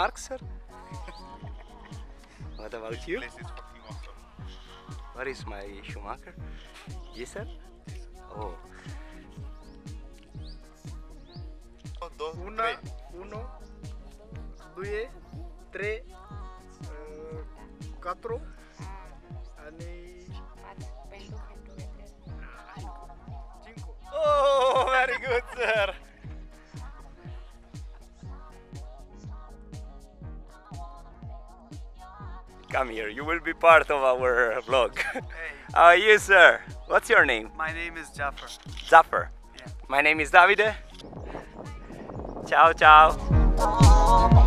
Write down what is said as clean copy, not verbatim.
mark, sir? What about you? This is fucking awesome. What is my Schumacher? Yes, sir? Oh. Uno, due, tre, quattro, आणि cinco. Oh, very good, sir. Come here, you will be part of our vlog. Hey, How are you, sir? What's your name? my name is Jafar. Zafar. Yeah. My name is Davide. Ciao, ciao.